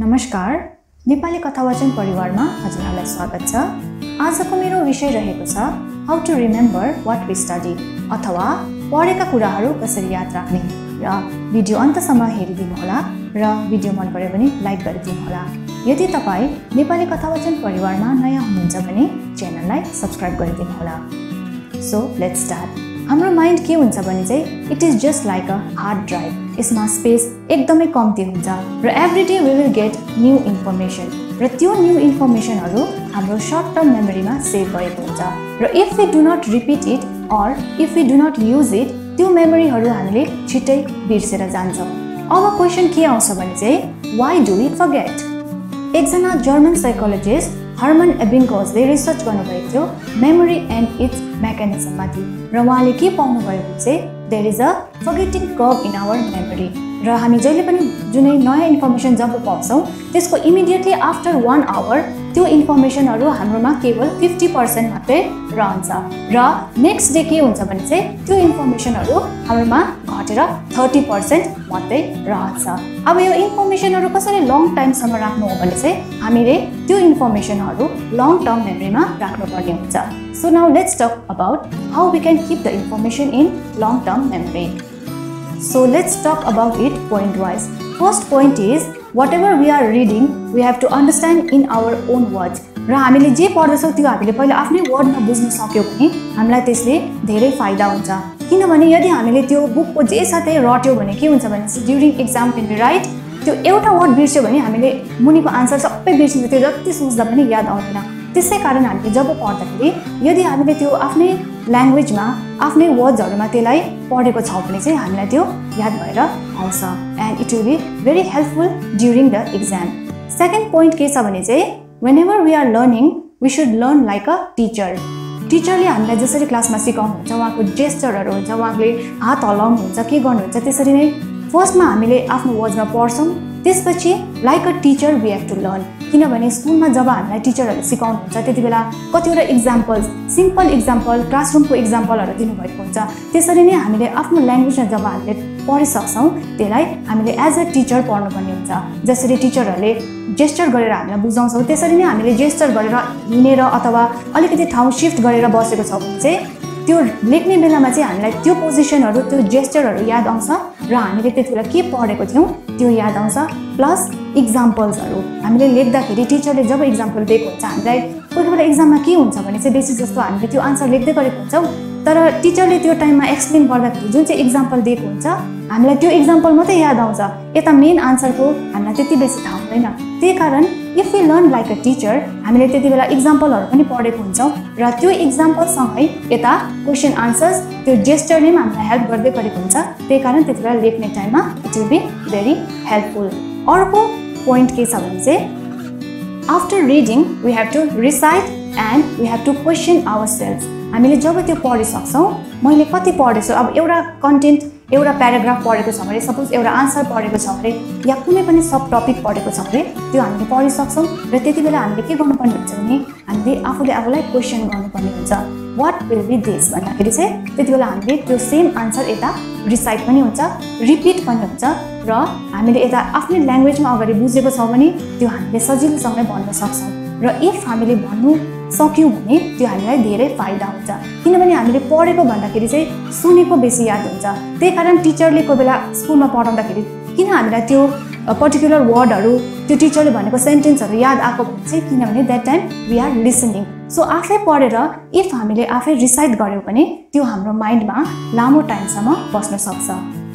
नमस्कार, नेपाली कथावाचन परिवारमा हजुरहरूलाई स्वागत छ। आजको मेरो विषय रहेको छ how to remember what we study अथवा पढेका कुराहरू कसरी याद राख्ने। र भिडियो अन्तसम्म हेरिदिनु होला र भिडियो मन पर्यो भने लाइक गरिदिनु होला। यदि तपाई नेपाली कथावाचन परिवारमा नयाँ हुनुहुन्छ भने च्यानललाई सब्स्क्राइब गरिदिनु होला। So let's start. हाम्रो माइन्ड के हुन्छ भने चाहिँ it is just like a hard drive. यसमा स्पेस एकदमै कम्ती हुन्छ र every day we will get new information र त्यो न्यू इन्फर्मेसनहरू हाम्रो सर्ट टर्म मेमोरीमा सेभ भएको हुन्छ र if we do not repeat it or if we do not use it त्यो मेमोरीहरू हामीले छिट्टै बिर्सेर जान्छौँ। अब क्वेसन के आउँछ भने चाहिँ वाइ डु वी फर्गेट। एकजना जर्मन साइकोलोजिस्ट हर्मन एबिङ्गोजले रिसर्च गर्नुभएको थियो मेमोरी एन्ड इट्स मेकानिजम माथि र उहाँले के पाउनु भयो भने चाहिँ there is a forgetting curve in our memory. र हामी जहिले पनि जुनै नयाँ इन्फर्मेसन जब पाउँछौँ त्यसको इमिडिएटली आफ्टर 1 आवर त्यो इन्फर्मेसनहरू हाम्रोमा केवल 50% मात्रै रहन्छ र नेक्स्ट डे के हुन्छ भने चाहिँ त्यो इन्फर्मेसनहरू हाम्रोमा घटेर 30% मात्रै रहन्छ। अब यो इन्फर्मेसनहरू कसरी लङ टाइमसम्म राख्नु हो भने चाहिँ हामीले त्यो इन्फर्मेसनहरू लङ टर्म मेमोरीमा राख्नुपर्ने हुन्छ। So now let's talk about how we can keep the information in long term memory. So let's talk about it point wise. First point is whatever we are reading we have to understand in our own words. र हामीले जे पढ्दैछौँ त्यो हामीले पहिला आफ्नै वर्डमा बुझ्न सक्यौँ भने हामीलाई त्यसले धेरै फाइदा हुन्छ। किनभने यदि हामीले त्यो बुकको जे साथै रट्यौँ भने के हुन्छ भने during exam when we write त्यो एउटा वर्ड बिर्स्यो भने हामीले मुनिको आन्सर सबै बिर्सिन्छ, त्यो जति सोच्दा पनि याद आउँदैन। त्यसै कारण हामीले जब पढ्दाखेरि यदि हामीले त्यो आफ्नै ल्याङ्ग्वेजमा आफ्नै वर्ड्सहरूमा त्यसलाई पढेको छौँ भने चाहिँ हामीलाई त्यो याद भएर आउँछ and it will be very helpful during the exam. Second point के छ भने चाहिँ whenever we are learning we should learn like a teacher. टिचरले हामीलाई जसरी क्लासमा सिकाउनुहुन्छ उहाँको जेस्चरहरू हुन्छ, उहाँले हात हल्लाउनुहुन्छ, के गर्नुहुन्छ, त्यसरी नै फर्स्टमा हामीले आफ्नो वर्ड्समा पढ्छौँ, त्यसपछि like a teacher we have to learn. किनभने स्कुलमा जब हामीलाई टिचरहरूले सिकाउनुहुन्छ त्यति बेला कतिवटा इक्जाम्पल्स सिम्पल इक्जाम्पल क्लासरुमको इक्जाम्पलहरू दिनुभएको हुन्छ। त्यसरी नै हामीले आफ्नो ल्याङ्ग्वेजमा जब हामीले पढिसक्छौँ त्यसलाई हामीले एज अ टिचर पढ्नुपर्ने हुन्छ। जसरी टिचरहरूले जेस्चर गरेर हामीलाई बुझाउँछौँ त्यसरी नै हामीले जेस्चर गरेर हिँडेर अथवा अलिकति ठाउँ सिफ्ट गरेर बसेको छौँ भने चाहिँ त्यो लेख्ने बेलामा चाहिँ हामीलाई त्यो पोजिसनहरू त्यो जेस्चरहरू याद आउँछ र हामीले त्यति बेला के पढेको थियौँ त्यो याद आउँछ। प्लस इक्जाम्पल्सहरू हामीले लेख्दाखेरि टिचरले जब इक्जाम्पल दिएको हुन्छ हामीलाई कोही बेला एक्जाममा के हुन्छ भने चाहिँ बेसी जस्तो हामीले त्यो आन्सर लेख्दै गरेको हुन्छौँ तर टिचरले त्यो टाइममा एक्सप्लेन गर्दाखेरि जुन चाहिँ इक्जाम्पल दिएको हुन्छ हामीलाई त्यो इक्जाम्पल मात्रै याद आउँछ, यता मेन आन्सरको हामीलाई त्यति बेसी थाहा हुँदैन। त्यही कारण if you learn like a teacher हामीले त्यति बेला इक्जाम्पलहरू पनि पढेको हुन्छौँ र त्यो इक्जाम्पलसँगै यता क्वेसन आन्सर्स त्यो जेस्चरले पनि हामीलाई हेल्प गर्दै गरेको हुन्छ। त्यही कारण त्यति बेला लेख्ने टाइममा it will be very helpful. अर्को पोइन्ट के छ भने चाहिँ after reading we have to recite and we have to question our self. हामीले जब त्यो पढिसक्छौँ मैले कति पढेछु, अब एउटा कन्टेन्ट एउटा प्याराग्राफ पढेको छ भने सपोज एउटा आन्सर पढेको छ भने या कुनै पनि सब टपिक पढेको छ भने त्यो हामीले पढिसक्छौँ र त्यति बेला हामीले के गर्नुपर्ने हुन्छ भने हामीले आफूले आफूलाई क्वेसन गर्नुपर्ने हुन्छ वाट विल बी दिस भन्दाखेरि चाहिँ त्यति बेला हामीले त्यो सेम आन्सर यता रिसाइट पनि हुन्छ रिपिट पनि हुन्छ र हामीले यता आफ्नै ल्याङ्ग्वेजमा अगाडि बुझेको छौँ भने त्यो हामीले सजिलोसँगै भन्न सक्छौँ र इफ हामीले भन्नु सक्यौँ भने त्यो हामीलाई धेरै फाइदा हुन्छ। किनभने हामीले पढेको भन्दाखेरि चाहिँ सुनेको बेसी याद हुन्छ। त्यही कारण टिचरले कोही बेला स्कुलमा पढाउँदाखेरि किन हामीलाई त्यो पर्टिकुलर वर्डहरू त्यो टिचरले भनेको सेन्टेन्सहरू याद आएको भने चाहिँ किनभने that time we are listening. So आफै पढेर इफ हामीले आफै रिसाइट गऱ्यौँ भने त्यो हाम्रो माइन्डमा लामो टाइमसम्म बस्न सक्छ।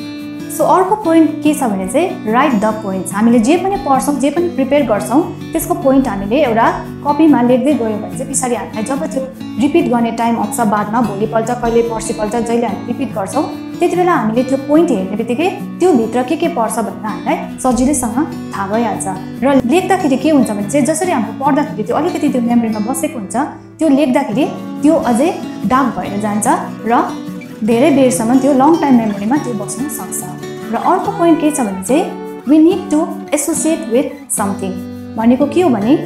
सो अर्को पोइन्ट के छ भने चाहिँ राइट द पोइन्ट्स। हामीले जे पनि पढ्छौँ जे पनि प्रिपेयर गर्छौँ त्यसको पोइन्ट हामीले एउटा कपीमा लेख्दै गयौँ भने चाहिँ पछाडि हामीलाई जब त्यो रिपिट गर्ने टाइम आउँछ बादमा भोलिपल्ट कहिले पर्सिपल्ट जहिले हामी रिपिट गर्छौँ त्यति बेला हामीले त्यो पोइन्ट हेर्ने बित्तिकै त्यो भित्र के पर्छ भनेर हामीलाई सजिलैसँग थाहा भइहाल्छ। र लेख्दाखेरि के हुन्छ भने चाहिँ जसरी हाम्रो पढ्दाखेरि त्यो अलिकति त्यो मेमोरीमा बसेको हुन्छ त्यो लेख्दाखेरि त्यो अझै डार्क भएर जान्छ र धेरै बेरसम्म त्यो लङ टाइम मेमोरीमा त्यो बस्न सक्छ। र अर्को पोइन्ट के छ भने चाहिँ we need to associate with something. भनेको के हो भने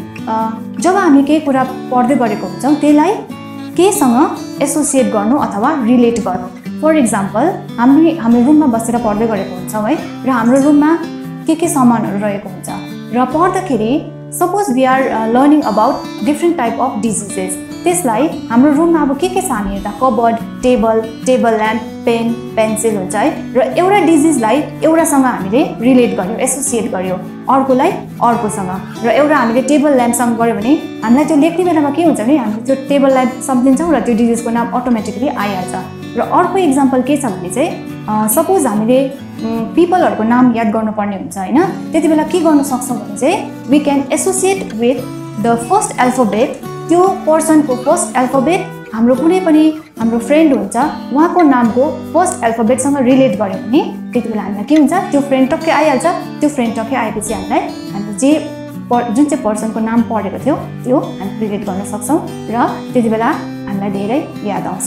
जब हामी केही कुरा पढ्दै गरेको हुन्छौँ त्यसलाई केसँग एसोसिएट गर्नु अथवा रिलेट गर्नु। फर इक्जाम्पल हाम्रो रुममा बसेर पढ्दै गरेको हुन्छौँ है र हाम्रो रुममा के सामानहरू रहेको हुन्छ र पढ्दाखेरि suppose we are learning about different type of diseases, त्यसलाई हाम्रो रुममा अब के छ हामी हेर्दा cupboard, table lamp, pen, pencil हुन्छ है। र एउटा डिजिजलाई एउटासँग हामीले रिलेट गर्यो, एसोसिएट गर्यो, अर्कोलाई अर्कोसँग। र एउटा हामीले टेबल ल्याम्पसँग गर्यो भने हामीलाई त्यो लेख्ने बेलामा के हुन्छ भने हामीले त्यो टेबल ल्याम्प सम्झिन्छौँ र त्यो डिजिजको नाम अटोमेटिकली आइहाल्छ। र अर्को इक्जाम्पल के छ भने चाहिँ सपोज हामीले पिपलहरूको नाम याद गर्नुपर्ने हुन्छ होइन, त्यति बेला के गर्न सक्छौँ भने चाहिँ we can associate with the first alphabet. त्यो पर्सनको फर्स्ट एल्फाबेट हाम्रो कुनै पनि हाम्रो फ्रेन्ड हुन्छ उहाँको नामको फर्स्ट एल्फाबेटसँग रिलेट गर्यो भने त्यति बेला हामीलाई के हुन्छ, त्यो फ्रेन्ड टक्कै आइहाल्छ। त्यो फ्रेन्ड टक्कै आएपछि हामीले जुन चाहिँ पर्सनको नाम पढेको थियो त्यो हामी रिलेट गर्न सक्छौँ र त्यति बेला हामीलाई धेरै याद आउँछ।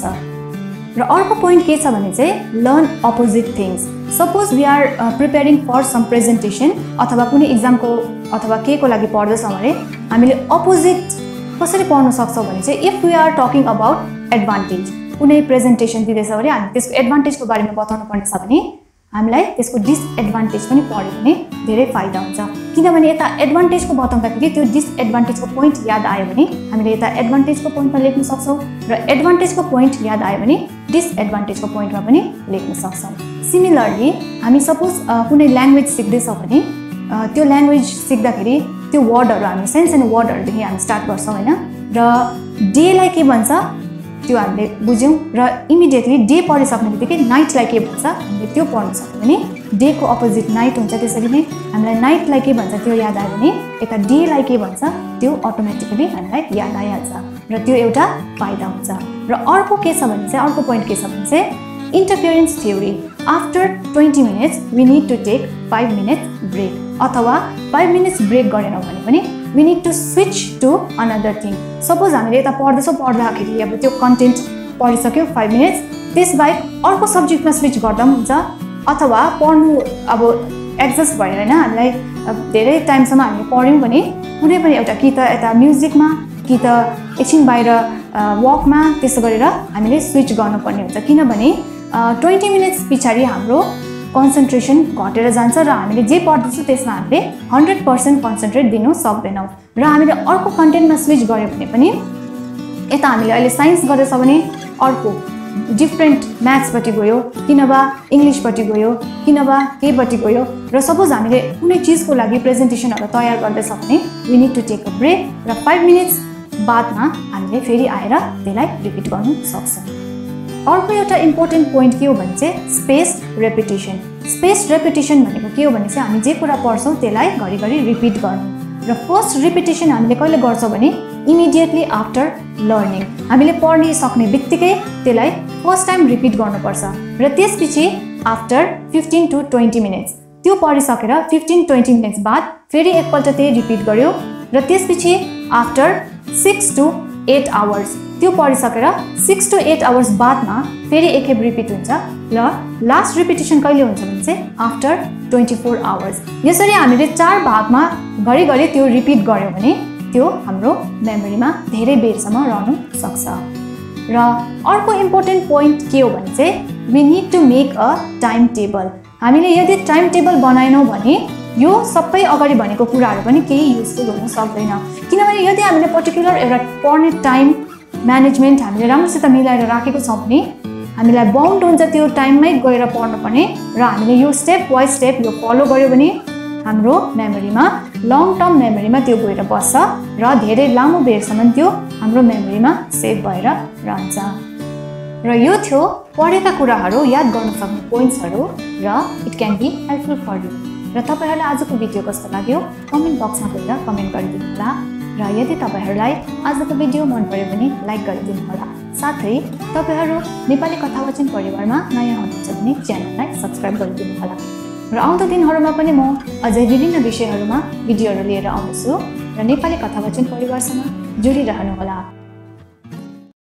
र अर्को पोइन्ट के छ भने चाहिँ learn opposite things. Suppose we are preparing for some presentation अथवा कुनै इक्जामको अथवा के को लागि पढ्दैछौँ भने हामीले अपोजिट कसरी पढ्न सक्छौँ भने चाहिँ if we are talking about advantage, कुनै प्रेजेन्टेसन दिँदैछ भने हामी त्यसको एडभान्टेजको बारेमा बताउनु पर्ने छ भने हामीलाई त्यसको डिसएडभान्टेज पनि पढ्यो भने धेरै फाइदा हुन्छ। किनभने यता एडभान्टेजको बताउँदाखेरि त्यो डिसएडभान्टेजको पोइन्ट याद आयो भने हामीले यता एडभान्टेजको पोइन्टमा लेख्न सक्छौँ र एडभान्टेजको पोइन्ट याद आयो भने डिसएडभान्टेजको पोइन्टमा पनि लेख्न सक्छौँ। सिमिलरली हामी सपोज कुनै ल्याङ्ग्वेज सिक्दैछौँ भने त्यो ल्याङ्ग्वेज सिक्दाखेरि त्यो वर्डहरू हामी सानो वर्डहरूदेखि हामी स्टार्ट गर्छौँ होइन। र डेलाई के भन्छ त्यो हामीले बुझ्यौँ र इमिडिएटली डे पढिसक्ने बित्तिकै नाइटलाई के भन्छ हामीले त्यो पढ्न सक्यो भने डेको अपोजिट नाइट हुन्छ। त्यसरी नै हामीलाई नाइटलाई के भन्छ त्यो याद आयो भने यता डेलाई के भन्छ त्यो अटोमेटिकली हामीलाई याद आइहाल्छ र त्यो एउटा फाइदा हुन्छ। र अर्को के छ भने चाहिँ अर्को पोइन्ट के छ भने चाहिँ interference theory. After 20 minutes we need to take 5 minutes break अथवा 5 मिनट्स ब्रेक गरेनौँ भने पनि we need to switch to another thing. Suppose हामीले यता पढ्दाखेरि अब त्यो कन्टेन्ट पढिसक्यो 5 मिनट्स, त्यसबाहेक अर्को सब्जेक्टमा स्विच गर्दा पनि हुन्छ अथवा पढ्नु अब एक्जस्ट भएर होइन हामीलाई धेरै टाइमसम्म हामीले पढ्यौँ भने कुनै पनि एउटा कि त यता म्युजिकमा कि त एकछिन बाहिर वकमा त्यस्तो गरेर हामीले स्विच गर्नुपर्ने हुन्छ। किनभने 20 मिनट्स पछाडि हाम्रो कन्सन्ट्रेसन घटेर जान्छ र हामीले जे पढ्दैछौँ त्यसमा हामीले 100% कन्सन्ट्रेट दिनु सक्दैनौँ। र हामीले अर्को कन्टेन्टमा स्विच गऱ्यो भने पनि यता हामीले अहिले साइन्स गर्दैछ भने अर्को डिफ्रेन्ट म्याथ्सपट्टि गयो, किनभा इङ्ग्लिसपट्टि गयो, किनभा केपट्टि गयो। र सपोज हामीले कुनै चिजको लागि प्रेजेन्टेसनहरू तयार गर्दैछ भने we need to take a break र 5 मिनट्स बादमा हामीले फेरि आएर त्यसलाई रिपिट गर्नु सक्छौँ। अर्को एउटा इम्पोर्टेन्ट पोइन्ट के हो भने चाहिँ स्पेस रेपिटेसन। स्पेस रेपिटेसन भनेको के हो भने चाहिँ हामी जे कुरा पढ्छौँ त्यसलाई घरिघरि रिपिट गर्नु। र फर्स्ट रिपिटेसन हामीले कहिले गर्छौँ भने इमिडिएटली आफ्टर लर्निङ। हामीले पढ्न सक्ने बित्तिकै त्यसलाई फर्स्ट टाइम रिपिट गर्नुपर्छ र त्यसपछि आफ्टर 15 to 20 मिनट्स त्यो पढिसकेर 15-20 मिनट्स बाद फेरि एकपल्ट त्यही रिपिट गर्यो र त्यसपछि आफ्टर 6 to 8 आवर्स त्यो पढिसकेर 6 to 8 आवर्स बादमा फेरि एकखेप रिपिट हुन्छ र लास्ट रिपिटेसन कहिले हुन्छ भने चाहिँ आफ्टर 24 आवर्स। यसरी हामीले 4 भागमा घरिघरि त्यो रिपिट गर्यो भने त्यो हाम्रो मेमोरीमा धेरै बेरसम्म रहनु सक्छ। र अर्को इम्पोर्टेन्ट पोइन्ट के हो भने चाहिँ we need to make a time table. हामीले यदि टाइम टेबल बनाएनौँ भने यो सबै अगाडि भनेको कुराहरू पनि केही युजफुल हुन सक्दैन। किनभने यदि हामीले पर्टिकुलर एउटा पढ्ने टाइम म्यानेजमेन्ट हामीले राम्रोसित मिलाएर राखेको छौँ भने हामीलाई बाउन्ड हुन्छ त्यो टाइममै गएर पढ्नुपर्ने र हामीले यो स्टेप बाई स्टेप यो फलो गर्यो भने हाम्रो मेमोरीमा लङ टर्म मेमोरीमा त्यो गएर बस्छ र धेरै लामो बेरसम्म त्यो हाम्रो मेमोरीमा सेभ भएर रहन्छ। र यो थियो पढेका कुराहरू याद गर्न सक्ने पोइन्ट्सहरू र it can be helpful for you. र तपाईँहरूलाई आजको भिडियो कस्तो लाग्यो कमेन्ट बक्समा गएर कमेन्ट गरिदिनु होला। र यदि तपाईँहरूलाई आजको भिडियो मन पर्यो भने लाइक गरिदिनु होला। साथै तपाईँहरू नेपाली कथावाचन परिवारमा नयाँ हुनुहुन्छ भने च्यानललाई सब्सक्राइब गरिदिनु होला। र आउँदो दिनहरूमा पनि म अझै विभिन्न विषयहरूमा भिडियोहरू लिएर आउँछु र नेपाली कथावाचन परिवारसँग जोडिरहनु होला।